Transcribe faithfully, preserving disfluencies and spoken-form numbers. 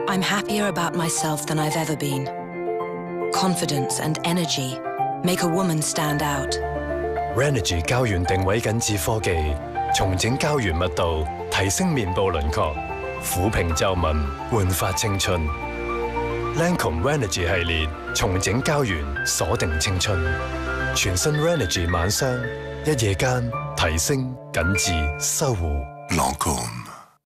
I'm happier about myself than I've ever been. Confidence and energy make a woman stand out. Renogy 膠原定位緊致科技，重整膠原密度，提升面部輪廓，撫平皺紋，煥發青春。Lancome Renogy 系列重整膠原，鎖定青春。全新 Renogy 晚霜，一夜間提升緊致修護。Lancome。